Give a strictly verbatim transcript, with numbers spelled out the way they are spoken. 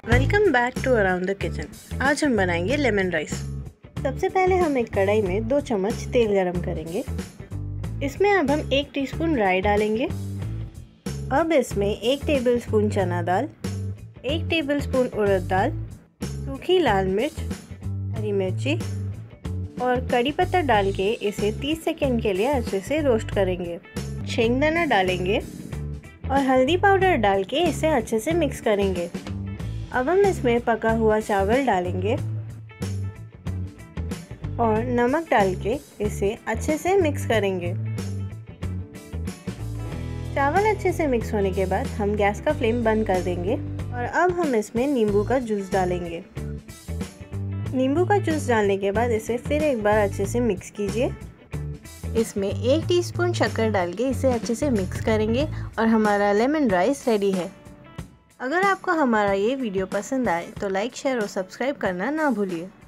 Welcome back to around the kitchen. आज हम बनाएंगे लेमन राइस। सबसे पहले हम एक कढ़ाई में दो चम्मच तेल गरम करेंगे। इसमें अब हम एक टीस्पून राई डालेंगे। अब इसमें एक टेबलस्पून चना दाल, एक टेबलस्पून उड़द दाल, सूखी लाल मिर्च, हरी मिर्ची और कड़ी पत्ता डाल के इसे तीस सेकंड के लिए अच्छे से रोस्ट करेंगे। शेंगदाना डालेंगे और हल्दी पाउडर डाल के इसे अच्छे से मिक्स करेंगे। अब हम इसमें पका हुआ चावल डालेंगे और नमक डाल के इसे अच्छे से मिक्स करेंगे। चावल अच्छे से मिक्स होने के बाद हम गैस का फ्लेम बंद कर देंगे और अब हम इसमें नींबू का जूस डालेंगे। नींबू का जूस डालने के बाद इसे फिर एक बार अच्छे से मिक्स कीजिए। इसमें एक टीस्पून शक्कर डाल के इसे अच्छे से मिक्स करेंगे और हमारा लेमन राइस रेडी है। अगर आपको हमारा ये वीडियो पसंद आए तो लाइक, शेयर और सब्सक्राइब करना ना भूलिए।